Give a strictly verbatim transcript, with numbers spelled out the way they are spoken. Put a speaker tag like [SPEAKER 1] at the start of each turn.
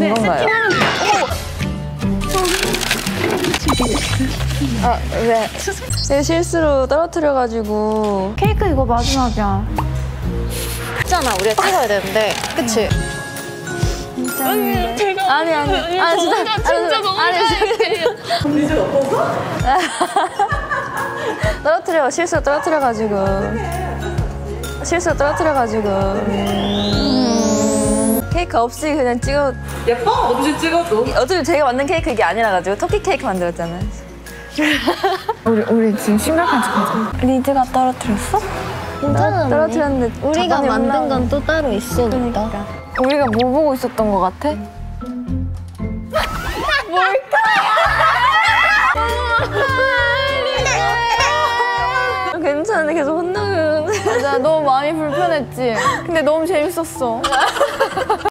[SPEAKER 1] 건가요? 아, 왜? 제가 실수로 떨어뜨려가지고.
[SPEAKER 2] 케이크 이거 마지막이야.
[SPEAKER 3] 했잖아, 우리가 찍어야 되는데. 그치?
[SPEAKER 1] 아니, 제가 아니 아니 아니 진짜 진짜 너무 잘해.
[SPEAKER 4] 니즈가 없어서?
[SPEAKER 1] 떨어뜨려 실수로 떨어뜨려가지고 실수로 떨어뜨려가지고 음... 케이크 없이 그냥 찍어.
[SPEAKER 4] 예뻐? 없이 찍어도.
[SPEAKER 1] 어차피 제가 만든 케이크 이게 아니라 가지고 터키 케이크 만들었잖아요.
[SPEAKER 2] 우리 우리 지금 심각한 척하자. 리드가 떨어뜨렸어?
[SPEAKER 3] 괜찮아.
[SPEAKER 1] 떨어뜨렸는데
[SPEAKER 3] 우리가 만든 건 또 따로 있어. 그러니까.
[SPEAKER 1] 우리가 뭐 보고 있었던 것 같아? 괜찮은데 계속 혼나면.
[SPEAKER 2] 맞아, 너무 많이 불편했지? 근데 너무 재밌었어.